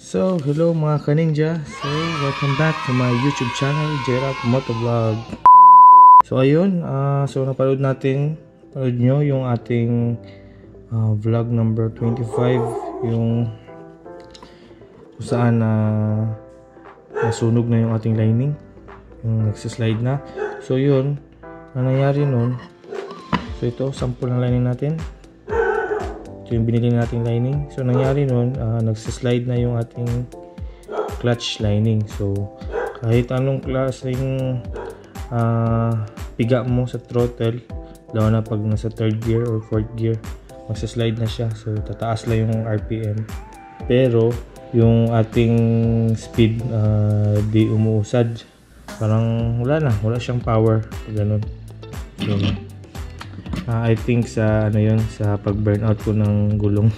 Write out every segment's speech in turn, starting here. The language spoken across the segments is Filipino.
So, hello mga ka-ninja. So, welcome back to my YouTube channel, J-Rock Motovlog. So, ayun. Napanood nyo yung ating vlog number 25. Yung kung saan nasunog na yung ating lining. Yung nagsislide na. So, yun. Ang nangyari nun. So, ito, sample ng lining natin. Ito yung binili nating lining. So nangyari nun, nagsislide na yung ating clutch lining. So kahit anong klaseng piga mo sa throttle, lalo na pag nasa 3rd gear or 4th gear, magsislide na siya. So tataas lang yung RPM. Pero yung ating speed di umuusad. Parang wala siyang power. Ganun. So, I think sa sa pag-burnout ko ng gulong.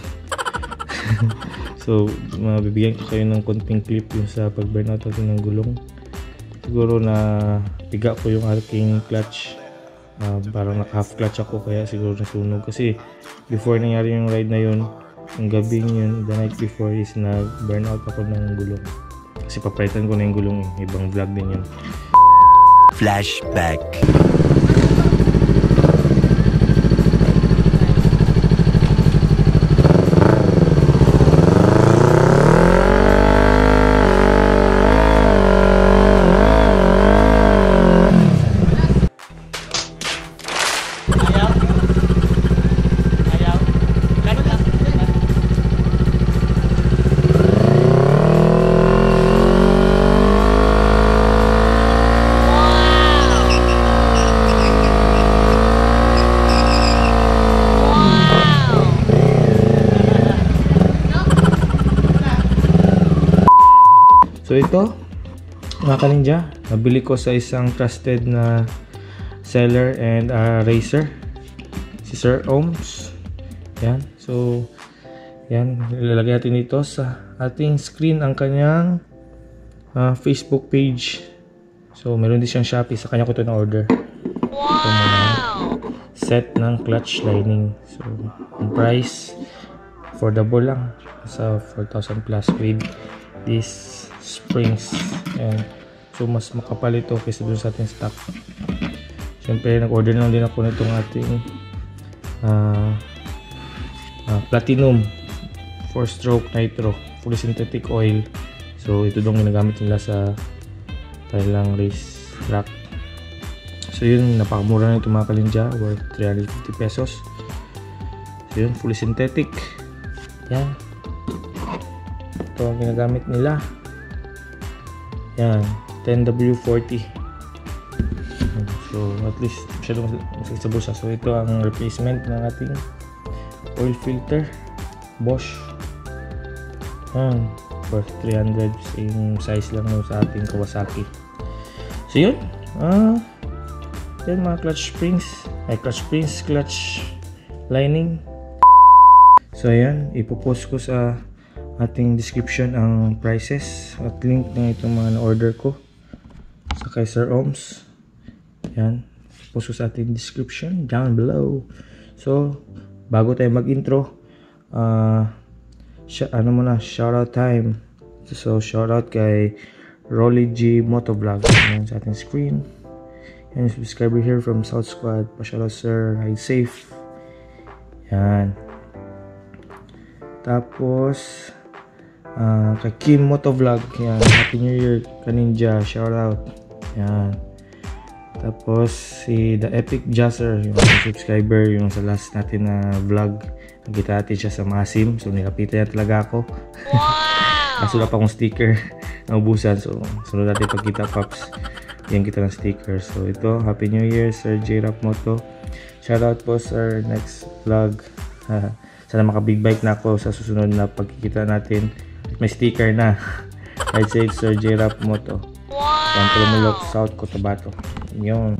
So, mabibigyan ko kayo ng konting clip yung sa pag-burnout ko ng gulong. Siguro na piga ko yung aking clutch. Parang naka-half clutch ako kaya siguro nasunog. Kasi before nangyari yung ride na yun, yung gabing yun, the night before is nag-burnout ako ng gulong. Kasi papalitan ko na yung gulong eh. Ibang vlog din yun. Flashback. So ito, mga ka-ninja, nabili ko sa isang trusted na seller and racer, si Sir Ohms. Yan. So, yan. Ilalagay natin dito sa ating screen ang kanyang Facebook page. So, meron din siyang Shopee. Sa kanya ko ito na-order. Ito muna. Set ng clutch lining. So, ang price, affordable lang. Sa 4,000 plus with this springs. Ayan. So mas makapal ito kaysa dun sa ating stock. Siyempre nag-order lang din ako nitong ating platinum 4-stroke nitro fully synthetic oil. So ito dong ginagamit nila sa kanilang race track. So yun, napakamura na ito mga ka-ninja, worth 350 pesos. So yun, fully synthetic. Yan, ito ang ginagamit nila. Yan, 10W40. So at least masyadong masakit sa bulsa. So ito ang replacement ng ating oil filter, Bosch. Yan, for 300, same size lang nun sa ating Kawasaki. So yun, yan mga clutch lining. So ayan, ipopost ko sa ating description ang prices at link na itong mga na-order ko sa kay Sir Ohms. Yan, post ko sa ating description down below. So bago tayo mag-intro, shoutout time. So shoutout kay Rolly G Motovlog. Yan sa ating screen. Yan, subscriber here from South Squad. Pa-shoutout sir, ride safe. Yan. Tapos kay Kim Motovlog, yan, Happy New Year ka-ninja, shout out. Yan. Tapos si The Epic Jazzer, yung subscriber, yung sa last natin na vlog, nakita natin siya sa Masim, so nilapitan niya talaga ako. Wow! Kaso wala pa akong sticker, naubusan, so sunod natin pagkita Pops, yan kita ng sticker. So ito, Happy New Year Sir J-Rock Moto, shout out po sa next vlog. Sana makabig bike na ako sa susunod na pagkikita natin. May sticker na. Ride safe Sir J-Rock Moto. Wow! Mulok, South Cotabato. Yun.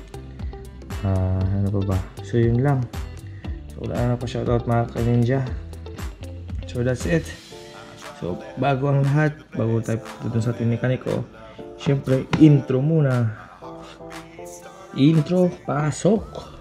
Ano pa ba? So yun lang. So wala na pa shoutout mga ka-ninja. So that's it. So bago ang lahat, bago tayo dun sa ating mekaniko, syempre intro muna. Intro, pasok!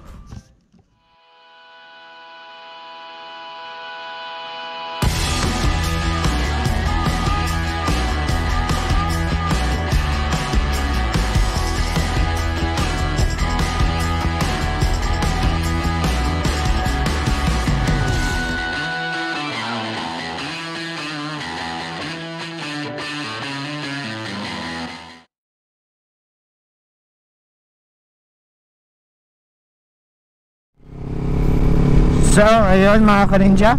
So, ayun mga ka-ninja,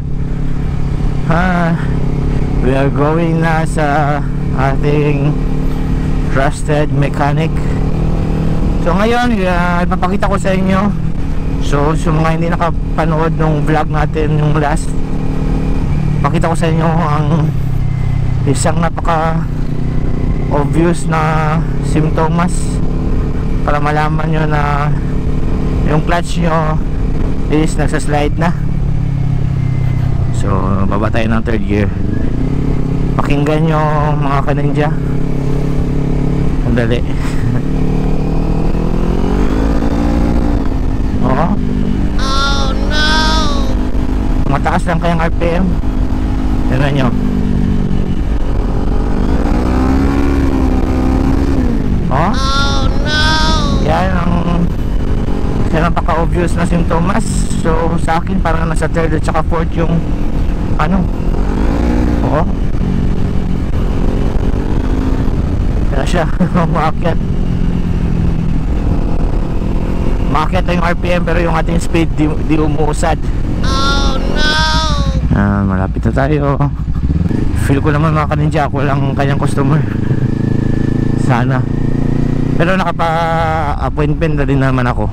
we are going na sa ating trusted mechanic. So ngayon, ipapakita ko sa inyo. So mga hindi nakapanood ng vlog natin yung last, pakita ko sa inyo ang isang napaka obvious na simptomas para malaman nyo na yung clutch nyo is nagsaslide na. So baba tayo ng third gear. Pakinggan nyo mga ka-ninja. Ang dali. Oo. Oh no. Mataas lang kayang RPM. Tignan nyo. Oh no. Yan ang napaka-obvious na simptomas. So sa akin parang nasa third at saka fourth yung ano. Oo. Kaya siya maakyat na yung RPM pero yung ating speed di umuusad. Oh no. Malapit na tayo. Feel ko naman mga ka-ninja, ako lang kanyang customer. Sana. Pero nakapa-appointment na rin naman ako.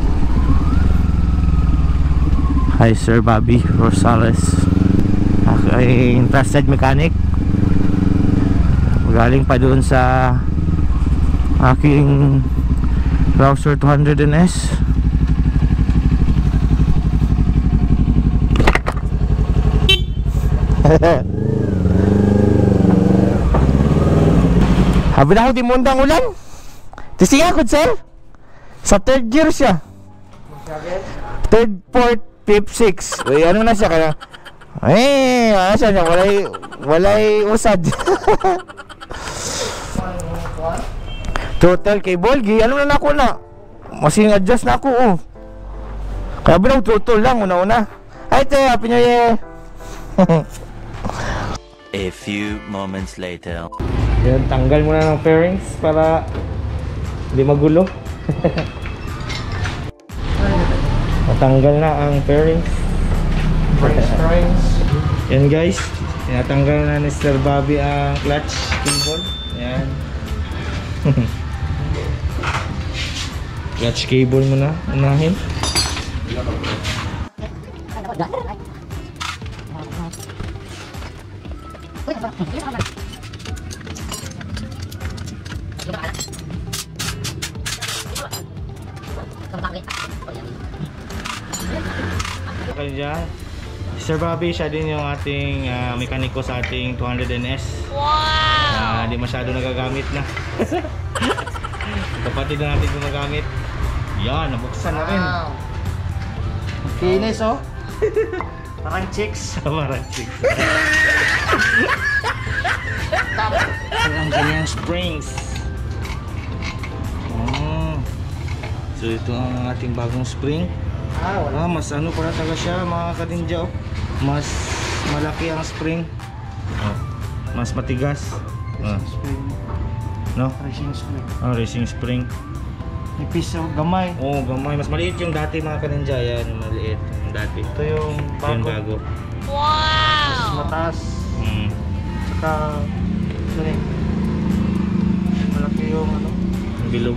Hi Sir Bobby Rosales, ay trusted mechanic. Galing pa doon sa aking Rouser 200NS. Habi na ako di mundang ulan. Tisinga ko sir. Sa third gear siya. Third, fourth, fifth, sixth. Uy, ano na siya kaya? Ay, ano siya niya? Walay usad. Total cable, ano na ako na? Masing adjust na ako, oh. Kaya bilang total lang, una-una. Ay, te, happy new year. A few moments later. Yan, tanggal muna ng fairings para hindi magulo. Matanggal na ang fairings. Yan guys, tinatanggal na ni Sir Bobby ang clutch cable. Yan. Clutch cable muna, unahin. Okay dyan. Sir Bobby, siya din yung ating mekaniko sa ating 200NS. Wow! Hindi masyado nagagamit na. Kapatid na natin gumagamit. Yan, nabuksan na rin. Kinis, oh. Parang chicks. Parang chicks. Parang ganyan springs. So ito ang ating bagong spring. Mas ano para talaga siya mga ka-ninja, oh. Mas malaki ang spring. Mas matigas. No? Racing spring. Racing spring. Nipis, gamay. Gamay. Mas maliit yung dati mga ka-ninja. Yan, maliit yung dati. Ito yung bago. Yung bago. Wow! Mas mataas. Saka sorry. Malaki yung ano? Yung bilog.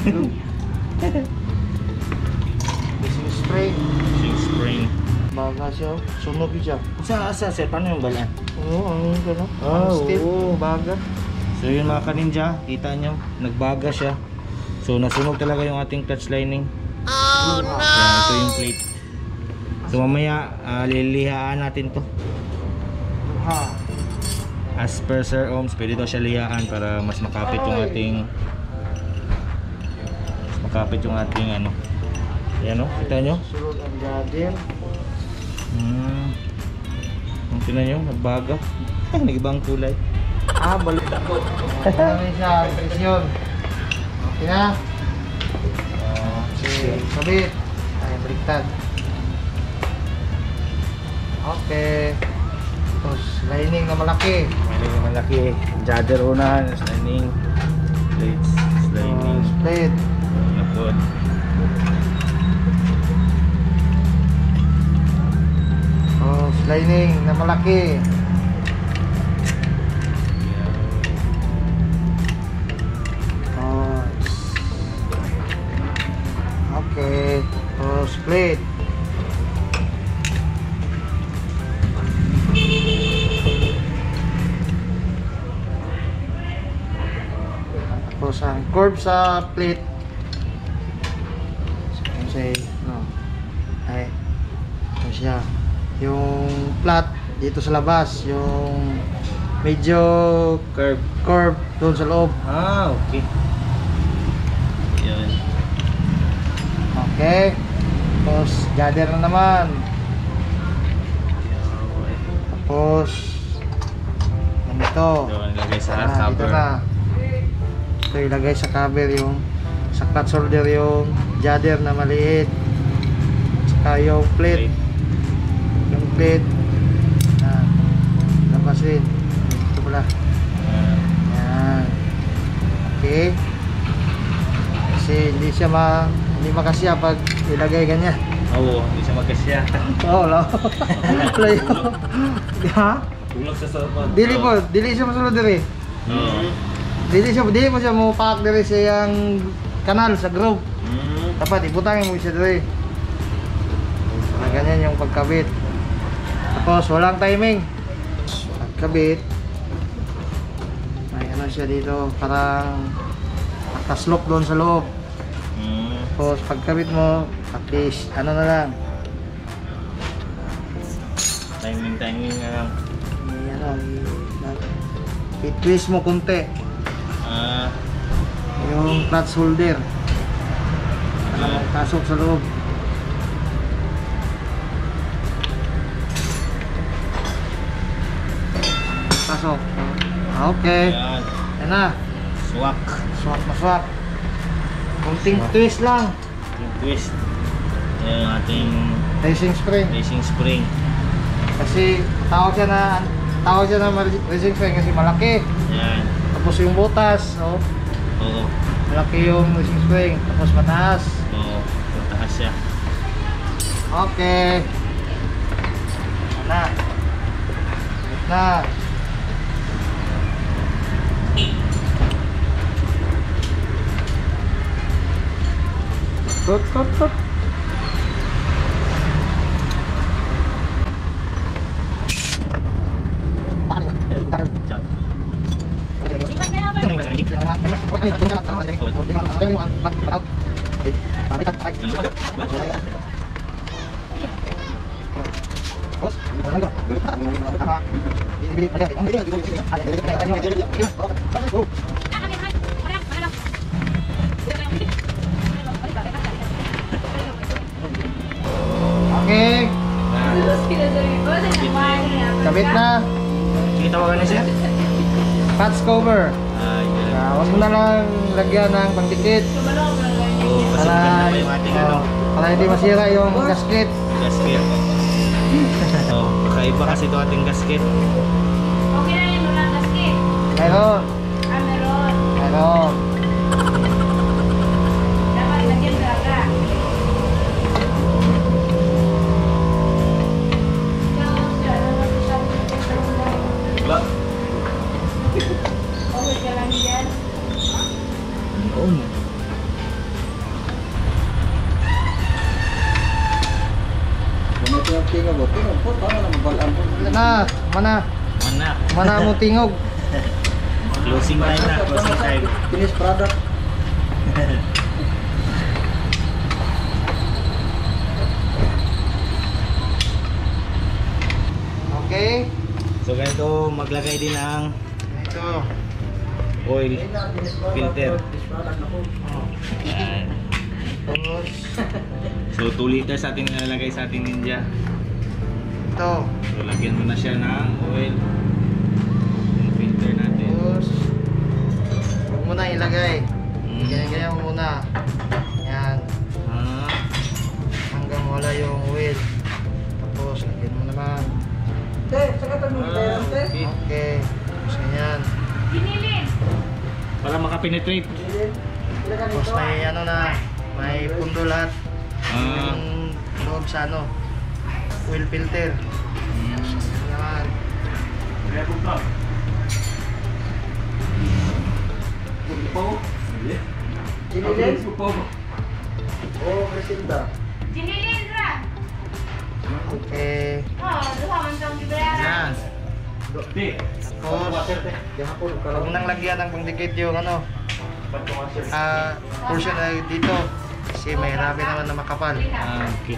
Racing spring. Racing spring. Baga siya. Sunog siya. Asa, sir? Paano yung balaan? Ang gano'n. Oo, baga. So yun mga ka-ninja, kita nyo, nagbaga siya. So nasunog talaga yung ating clutch lining. Oh no! Ito yung plate. So mamaya, lilihaan natin to. As per Sir Ohms, pwede daw siya lihaan para mas makapit yung ating ano. Yan o, kita nyo? Surog ang gadir. Tingnan nyo, nagbaga. Nag-ibang kulay. Balik ako. Ano siya, presyon. Okay na. Sabit. Ay, baliktad. Okay. Tapos, lining na malaki. Lining na malaki. Jadder una, lining. Plates, lining. Plate. Napod. lining na malaki. Okay, so split. Tapos ang curve sa plate. Say, no. Ay, ito siya. Yung flat dito sa labas, yung medyo curve doon sa loob. Ah, okay. Yun. Okay. Tapos gather na naman. Tapos ganito. Doon ilagay sa Dito cover. na. Ito ilagay sa cover yung sa clutch holder yung gather na maliit. Saka yung plate. Yung plate. Labasin. Ito pala. Yan. Okay. Kasi hindi makasya pag ilagay ganyan. Oo, hindi siya magkasya. Oo, no. Ha? Tulog sa sofa. Dili siya masulod diri. Oo. Dili mo siya mo pack diri sa yang kanal sa groove. Dapat ibutangin mo siya diri. Ganyan yung pagkabit. Tapos walang timing. Pagkabit. May ano siya dito, parang nakaslop doon sa loob. Tapos pagkabit mo, at least ano na lang. Timing na lang. I-twist mo konti yung clutch holder. Pasok sa loob. Pasok. Okay. Yan na. Swak. Swak na swak. Kunting twist lang. Yung twist. Yan yung ating Racing spring. racing spring. Kasi tawag siya na racing spring kasi malaki. Yan. Tapos yung butas, no? Oo. Malaki yung racing spring. Tapos mataas. Oo. Mataas siya. Okay. Yan na. Yan na. Cut. Okay. Kabit na. Sige, tawagan na siya. Patch cover. Huwag mo na lang lagyan ng pangdikit. Oo, kasi maganda pa yung ating ano. Para hindi masira yung gasket. Gasket. Oo, kakaiba kasi ito ating gasket. Okay na yun, walang gasket. Meron. Meron. Dapat lagyan talaga. Ba? Okay ka lang dyan. Oo. Mana mo tingog. Closing time na, closing time. Finished product. Okay. So ganito, maglagay din ng Ito. oil filter. Yan. Tapos So 2 liters ating nilalagay sa ating Ninja. ito. So lagyan mo na siya ng oil. Yung filter natin. Tapos huwag mo na ilagay. Ganyan mo muna. Yan. Ah, Hanggang wala yung oil. Tapos lagyan mo naman. okay. Okay. Tapos ganyan. Binilin. Para makapenetrate. Tapos may ano na. May pundo lahat. Ah, Yung loob sa ano. Oil filter. Jinilin? Oh, Crescenta. Jinilin ra. Okay. Oh, duha man tong gibayaran. Tapos, huwag nang lagyan ng pangdikit yung ano, portion na dito. Kasi may rabi naman na makapal. Okay.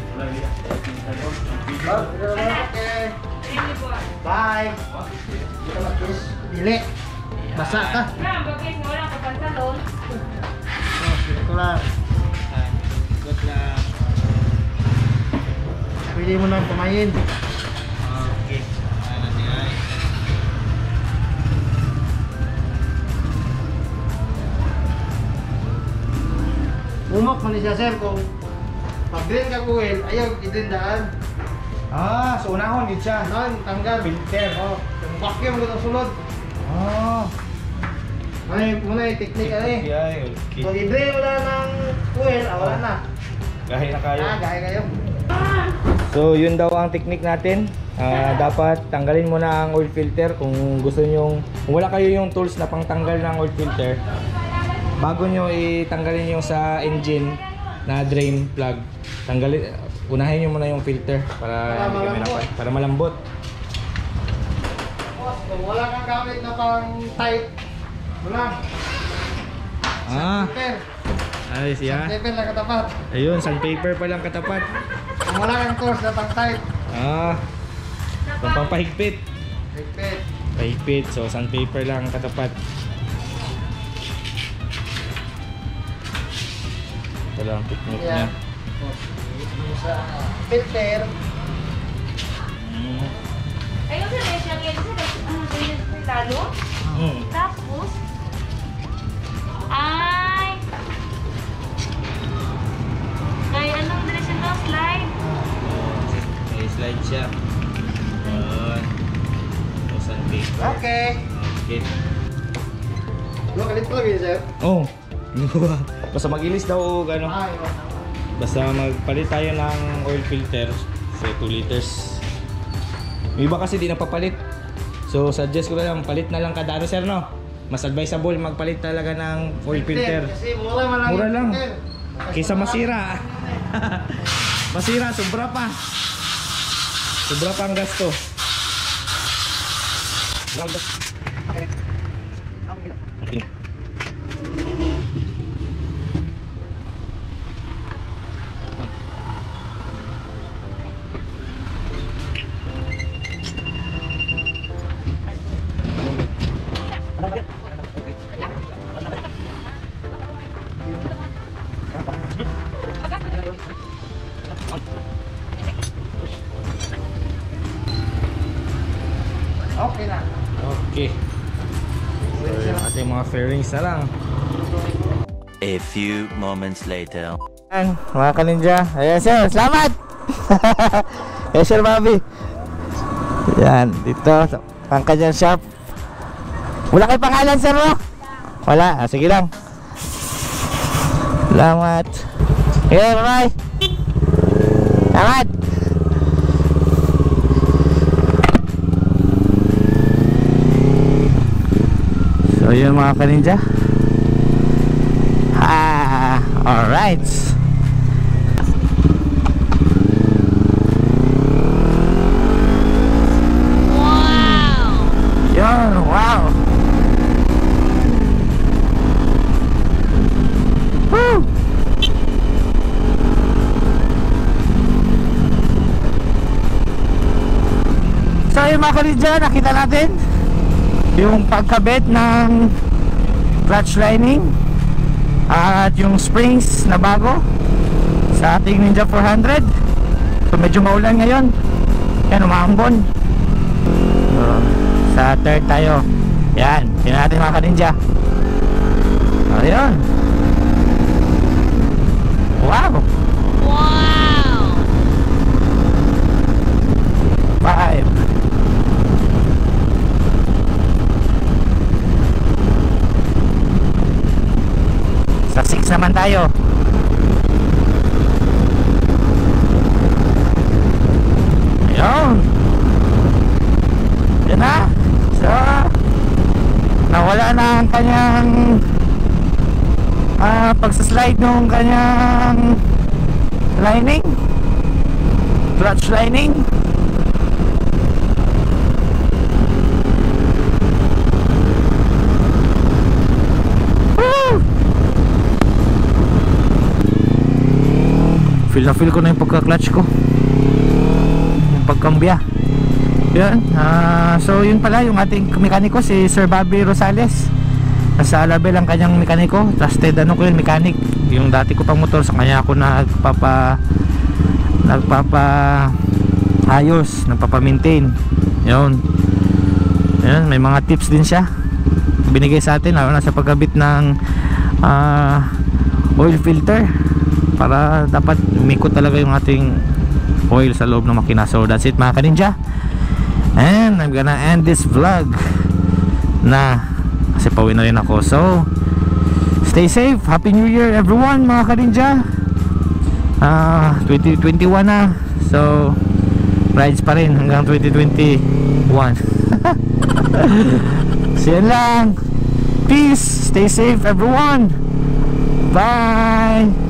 Okay. Really boy. Bye. Dili. Basa ka. Na, bakit mo lang kapantalon? Oh, ito lang. Good lang. Pwede mo nang kumain. Okay. Ano niya? Umok man siya sir kung pag-drain ka kuwil, ayaw idindaan. Ah, so unahon yun siya. Noon, tanggal. Filter. Oh, yung vacuum ko ng sulod. Ah. Muna yung technique eh. Okay. Pag i-drain mo lang ng kuwil, wala na. Gahi na kayo. Gaya kayo. So yun daw ang technique natin. Dapat tanggalin mo na ang oil filter kung gusto nyo. Kung wala kayo yung tools na pangtanggal ng oil filter, bago nyo itanggalin yung sa engine na drain plug, unahin nyo muna yung filter para hindi kami napan, para malambot. Kung wala kang gamit na pang tight, wala. Sandpaper. Ayos ya. Sandpaper lang katapat. Ayun, sandpaper pa lang katapat. Kung wala kang tools na pang tight, Pampahigpit. repeat. Pahigpit, so sandpaper lang katapat. Ito lang ang technique niya. Yan. Sa filter, Ayun sa rin siya ngayon sa ganyan sa lalo. Tapos, ay, kaya anong direction daw? Slide. May slide siya. Yun. So sandpaper. okay. Okay. Lo kalit plug yun sir. Oh, basta mag-ilis daw o gano. Basta magpalit tayo ng oil filter, say 2 liters. Yung iba kasi di napapalit. So suggest ko na lang, palit na lang kada ano sir no? Mas advisable magpalit talaga ng oil filter. Kasi mura man lang. Mura yung lang. filter. Kaysa masira. Masira, sobra pa. Sobra pa ang gasto. Okay na. Okay. So yung ating mga fairings na lang. A few moments later. Ayan, mga kaninja. Ayan sir, salamat! Ayan sir Bobby. Yan, dito sa Pangkadyan Shop. Wala kayo pangalan sir no? Wala, sige lang. Salamat. Okay, bye bye. Salamat. So yun mga kaninja. Alright. Wow. Yun, wow. Woo. So yung mga kaninja, nakita natin yung pagkabit ng clutch lining at yung springs na bago sa ating Ninja 400. So medyo maulan ngayon, yan umaambon. So, sa third tayo. Yan, yun natin mga kaninja. Ayun. Wow. Wow. 5. Sa 6 naman tayo. Ayun. Yan na. nawala na ang kanyang pagsaslide ng kanyang lining, clutch lining. Feel na feel ko na yung pagka-clutch ko, yung pagkambya. Yun, so yun pala yung ating mekaniko, si Sir Bobby Rosales. Nasa Alabel ang kanyang mekaniko. Trusted ko yun, mechanic. Yung dati ko pang motor, sa kanya ako nagpapa-maintain. Yun, may mga tips din siya binigay sa atin, lalo na sa pagkabit ng oil filter, para dapat umikot talaga yung ating oil sa loob ng makina. So that's it mga ka-ninja, and I'm gonna end this vlog na kasi pauwi na rin ako. So stay safe, happy new year everyone mga ka-ninja. 2021 na, so rides pa rin hanggang 2021. So yan lang, peace, stay safe everyone, bye.